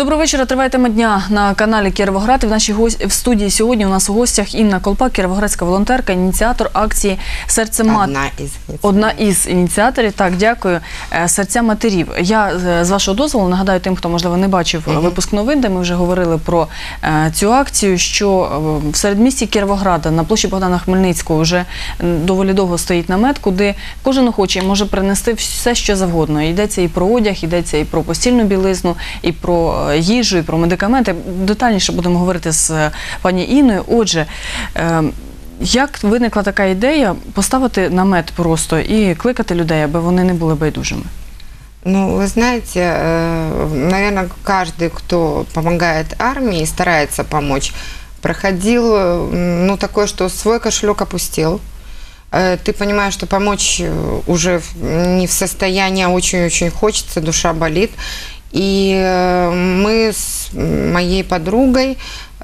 Доброго вечора. Триває тема дня на каналі Кіровоград. В студії сьогодні у нас у гостях Інна Колпак, кіровоградська волонтерка, ініціатор акції «Серце матері». Одна із ініціаторів. Так, дякую. «Серця матерів». Я, з вашого дозволу, нагадаю тим, хто, можливо, не бачив випуск новин, де ми вже говорили про цю акцію, що в середмісті Кіровограда на площі Богдана Хмельницького вже доволі довго стоїть намет, куди кожен охочий може принести все, що завгодно. Йдеться і про одяг, йдеться і про постільну білизну, і про їжу, і про медикаменти. Детальніше будемо говорити з пані Інною. Отже, як виникла така ідея поставити намет просто і кликати людей, аби вони не були байдужими? Ну, вы знаете, наверное, каждый, кто помогает армии, старается помочь, проходил, ну, такое, что свой кошелек опустел. Ты понимаешь, что помочь уже не в состоянии, а очень-очень хочется, душа болит. И мы с моей подругой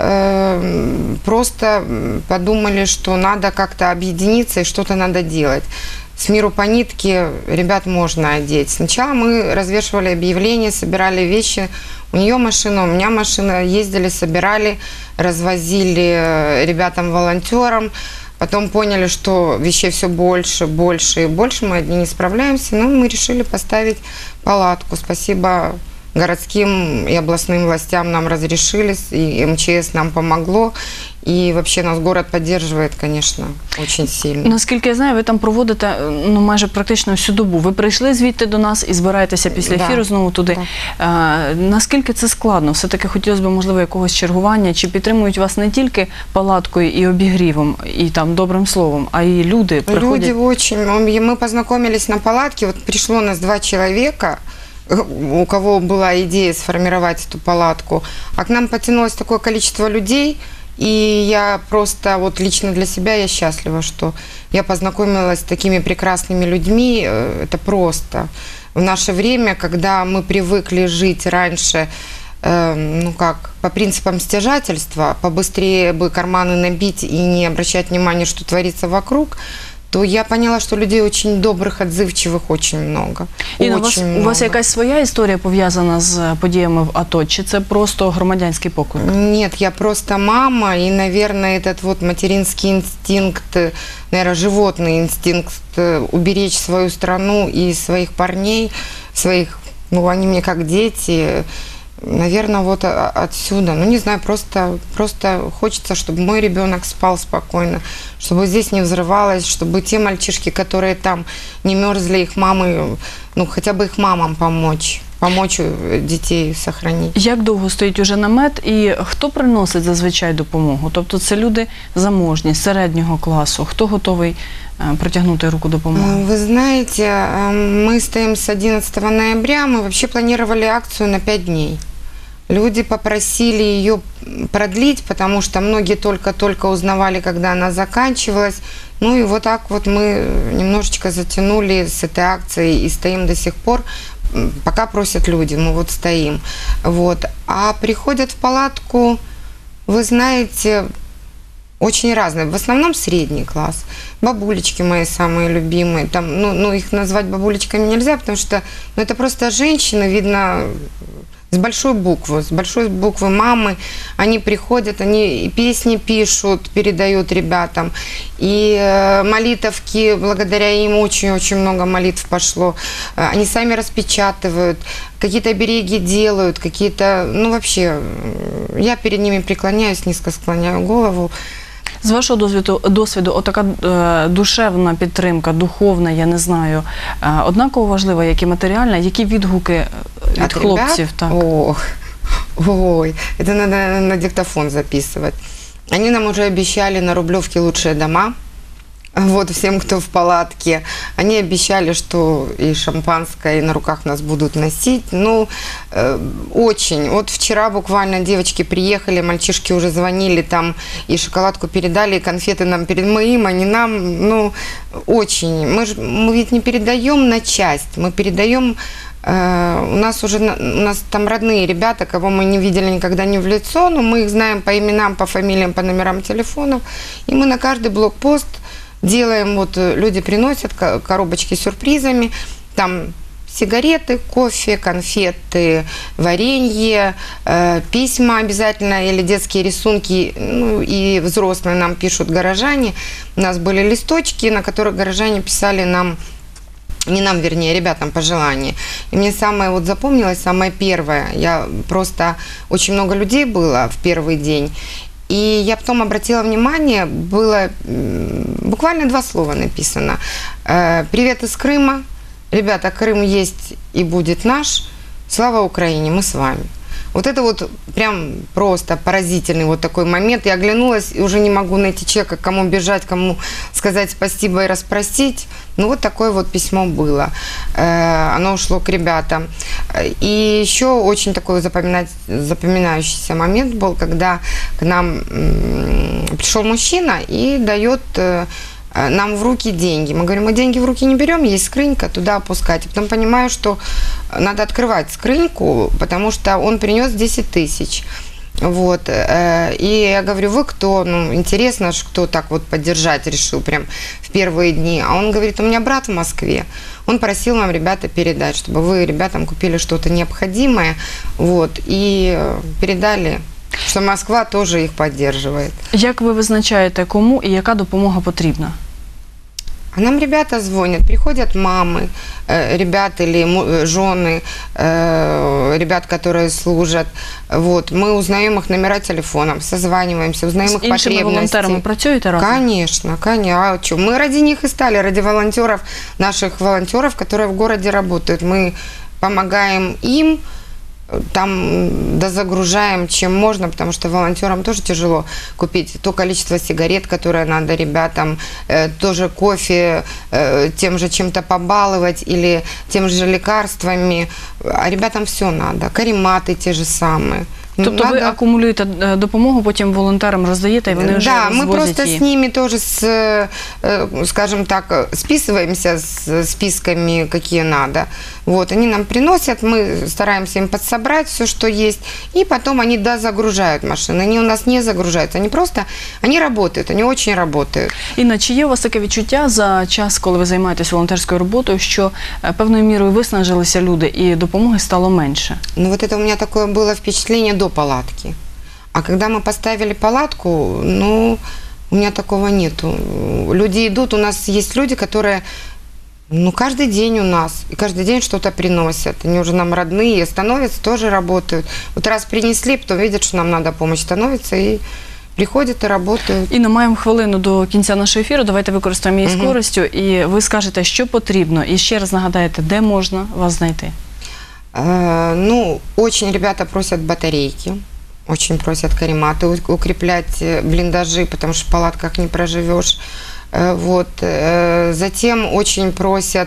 просто подумали, что надо как-то объединиться и что-то надо делать. С миру по нитке ребят можно одеть. Сначала мы развешивали объявления, собирали вещи. У нее машина, у меня машина. Ездили, собирали, развозили ребятам-волонтерам. Потом поняли, что вещей все больше, больше и больше. Мы одни не справляемся. Но мы решили поставить палатку. Спасибо городским и областным властям нам разрешили, и МЧС нам помогло. І взагалі нас город підтримує, звісно, дуже сильно. Наскільки я знаю, ви там проводите майже практично всю добу. Ви прийшли звідти до нас і збираєтеся після ефіру знову туди. Наскільки це складно? Все-таки хотілося б, можливо, якогось чергування? Чи підтримують вас не тільки палаткою і обігрівом, і там добрим словом, а й люди приходять? Люди очень. Ми познайомились на палатці, от прийшло у нас 2 чоловіка, у кого была идея сформировать эту палатку. А к нам потянулось такое количество людей, и я просто, вот лично для себя, я счастлива, что я познакомилась с такими прекрасными людьми. Это просто в наше время, когда мы привыкли жить раньше, ну как, по принципам стяжательства, побыстрее бы карманы набить и не обращать внимания, что творится вокруг, то я поняла, что людей очень добрых, отзывчивых очень много. Інна, у вас якась своя історія пов'язана з подіями в АТО, чи це просто громадянський поклик? Нет, я просто мама, и, наверное, этот вот материнский инстинкт, наверное, животный инстинкт уберечь свою страну и своих парней, своих, ну, они мне как дети. Наверное, вот отсюда. Ну, не знаю, просто хочется, чтобы мой ребенок спал спокойно, чтобы здесь не взрывалось, чтобы те мальчишки, которые там не мерзли, их мамы, ну, хотя бы их мамам помочь дітей сохранити. Як довго стоїть уже намет і хто приносить зазвичай допомогу? Тобто це люди заможні, середнього класу. Хто готовий протягнути руку допомоги? Вы знаете, мы стоим с 11 ноября, мы вообще планировали акцию на 5 дней. Люди попросили ее продлить, потому что многие только-только узнавали, когда она заканчивалась. Ну и вот так вот мы немножечко затянули с этой акцией и стоим до сих пор. Пока просят люди, мы вот стоим. Вот. А приходят в палатку, вы знаете, очень разные. В основном средний класс. Бабулечки мои самые любимые. Там, ну их назвать бабулечками нельзя, потому что это просто женщины, видно, с большой буквы мамы. Они приходят, они и песни пишут, передают ребятам. И молитовки, благодаря им очень-очень много молитв пошло. Они сами распечатывают, какие-то обереги делают, какие-то, ну вообще, я перед ними преклоняюсь, низко склоняю голову. З вашого досвіду, отака душевна підтримка, духовна, я не знаю, однаково важлива, як і матеріальна, які відгуки від хлопців? Так. Ой, это надо на диктофон записывать. Они нам уже обещали на Рублевке лучшие дома. Вот всем, кто в палатке. Они обещали, что и шампанское, и на руках нас будут носить. Ну, очень. Вот вчера буквально девочки приехали, мальчишки уже звонили там, и шоколадку передали, и конфеты нам передаем, они нам, ну, очень. Мы ведь не передаем на часть, мы передаем. У нас там родные ребята, кого мы не видели никогда не в лицо, но мы их знаем по именам, по фамилиям, по номерам телефонов. И мы на каждый блокпост делаем, вот люди приносят коробочки с сюрпризами, там сигареты, кофе, конфеты, варенье, письма обязательно или детские рисунки, ну и взрослые нам пишут горожане. У нас были листочки, на которых горожане писали нам, не нам, вернее, ребятам пожелания. И мне самое вот запомнилось, самое первое, просто очень много людей было в первый день, и я потом обратила внимание, было буквально 2 слова написано. «Привет из Крыма, ребята, Крым есть и будет наш, слава Украине, мы с вами». Вот это вот прям просто поразительный вот такой момент. Я оглянулась и уже не могу найти человека, к кому бежать, кому сказать спасибо и распростить. Ну вот такое вот письмо было. Оно ушло к ребятам. И еще очень такой запоминающийся момент был, когда к нам пришел мужчина и дает нам в руки деньги. Мы говорим, мы деньги в руки не берем, есть скрынька, туда опускать. И потом понимаю, что надо открывать скрыньку, потому что он принес 10 тысяч. Вот. И я говорю, вы кто? Ну, интересно, кто так вот поддержать решил прям в первые дни. А он говорит, у меня брат в Москве. Он просил вам, ребята, передать, чтобы вы ребятам купили что-то необходимое. Вот. И передали, що Москва теж їх підтримує. Як ви визначаєте, кому і яка допомога потрібна? А нам ребята звонят, приходят мамы, ребят или жены, ребят, которые служат. Вот. Мы узнаем их номера телефонов, созваниваемся, узнаем их потребности. С іншими волонтерами працюєте разом? Конечно, конечно. А что? Мы ради них и стали, ради волонтеров, наших волонтеров, которые в городе работают. Мы помогаем им, там дозагружаем, чем можно, потому что волонтерам тоже тяжело купить то количество сигарет, которое надо ребятам, тоже кофе, тем же чем-то побаловать или тем же лекарствами, а ребятам все надо, карематы те же самые. Тобто ви акумулюєте допомогу, потім волонтерам роздаєте, і вони вже розвозять її? Да, мы просто її. с ними тоже, скажем так, списываемся с списками, какие надо. Вот, они нам приносят, мы стараемся им подсобрать все, что есть, и потом они дозагружают машины. Они у нас не загружаются, они работают, они очень работают. Інна, чи є у вас таке відчуття за час, коли ви займаєтесь волонтерською роботою, що певною мірою виснажилися люди і допомоги стало менше? Ну вот это у меня такое было впечатление до палатки. А когда мы поставили палатку, ну, у меня такого нету. Люди идут, у нас есть люди, которые, ну, каждый день у нас, и каждый день что-то приносят. Они уже нам родные, становятся, тоже работают. Вот раз принесли, потом видят, что нам надо помощь, становятся и приходять і працюють. Інна, маємо хвилину до кінця нашого ефіру, давайте використаємо її з користю, і ви скажете, що потрібно, і ще раз нагадаєте, де можна вас знайти. Ну, очень ребята просят батарейки, очень просят карематы укреплять, блиндажи, потому что в палатках не проживешь. Вот. Затем очень просят,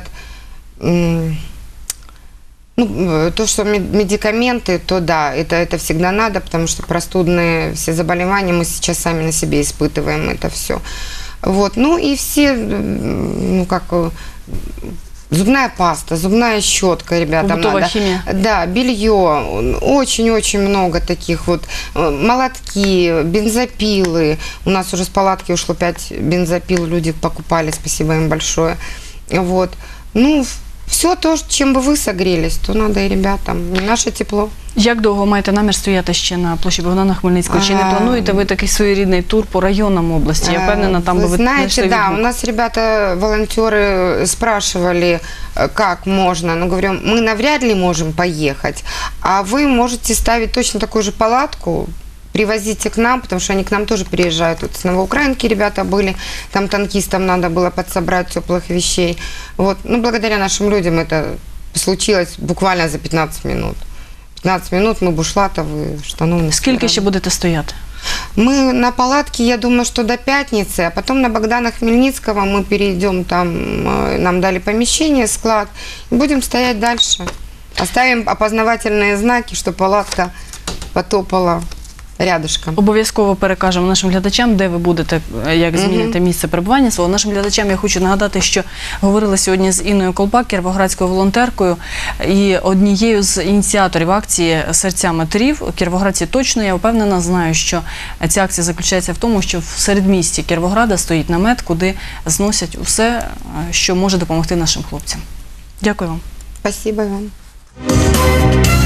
ну, то, что медикаменты, то да, это всегда надо, потому что простудные все заболевания мы сейчас сами на себе испытываем это все. Вот. Ну и все, ну как... Зубная паста, зубная щетка ребятам надо. Химия. Да, белье, очень-очень много таких вот, молотки, бензопилы. У нас уже с палатки ушло 5 бензопил, люди покупали, спасибо им большое. Вот. Ну, все то, чим би ви согрілись, то треба і ребятам, наше тепло. Як довго маєте намір стояти ще на площі Богдана Хмельницького? Чи не плануєте ви такий своєрідний тур по районам області? Я впевнена, там би ви знайшли відгук. Да, у нас ребята, волонтеры спрашивали, как можно. Ну, говорю, мы навряд ли можем поехать, а вы можете ставить точно такую же палатку, привозите к нам, потому что они к нам тоже приезжают. Вот с Новоукраинки ребята были, там танкистам надо было подсобрать теплых вещей. Вот. Ну, благодаря нашим людям это случилось буквально за 15 минут. 15 минут мы бушлатовые, штаны. Скільки ще будете стояти? Мы на палатке, я думаю, что до пятницы, а потом на Богдана Хмельницкого мы перейдем, там нам дали помещение, склад, и будем стоять дальше. Оставим опознавательные знаки, что палатка потопала рядышком. Обов'язково перекажемо нашим глядачам, де ви будете, як зміните місце перебування свого. Нашим глядачам я хочу нагадати, що говорила сьогодні з Інною Колпак, кіровоградською волонтеркою і однією з ініціаторів акції «Серця матерів». У Кіровоградці точно, я впевнена, знаю, що ця акція заключається в тому, що в середмісті Кіровограда стоїть намет, куди зносять усе, що може допомогти нашим хлопцям. Дякую вам. Спасибо вам.